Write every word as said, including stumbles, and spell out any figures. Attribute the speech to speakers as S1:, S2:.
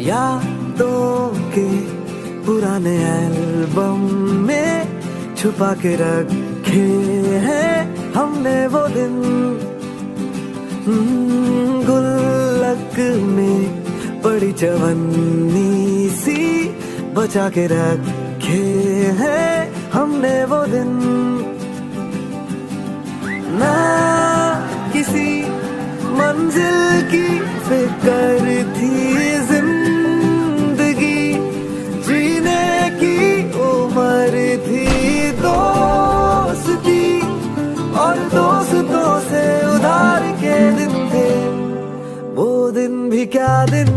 S1: यादों के पुराने एल्बम में छुपा के रखे हैं हमने वो दिन। गुल्लक में पड़ी चवन्नी सी बचा के रखे हैं हमने वो दिन। ना किसी मंजिल की फिक्र थी, जिंदगी जीने की उम्र थी। दोस्ती और दोस्तों से उधार के दिन थे, वो दिन भी क्या दिन